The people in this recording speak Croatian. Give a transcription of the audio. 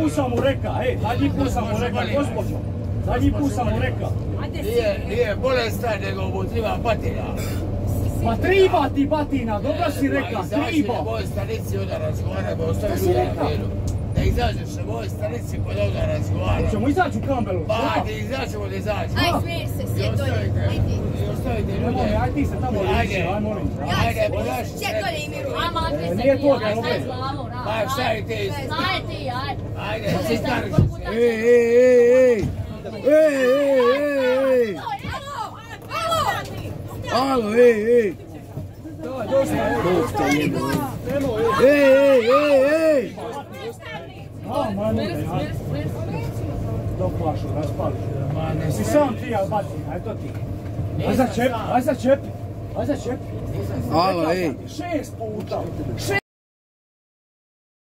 put sam mu reka, zadnji put sam mu reka, gospođo. Zadnji put sam mu reka. Nije bolestan, nego mu treba batina. Pa triba ti batina, dobro si rekla, triba. Izađi na mojoj stanici onda razgovaramo, ostavi ljudi na miru. Da izađeš na mojoj stanici pa da onda razgovaramo. Ćemo izaći u Kambelu. Pa, da izađemo da izađemo. Aj, smiješ se, sjed dolje, ajde. I ostavite ljude. Ajde ti se tamo liči, aj molim. Ajde, ponaši se. Sjed dolje i miru. Nije to problem. Pa, šta je ti? Aj ti, aj. Ajde, cistariš se. Ej! Alo, ej! Dosta je. Ej! Dok plašu, raspališ. Si sam ti, ali batina, aj to ti. Aj za čep. Alo, ej! 6 puta.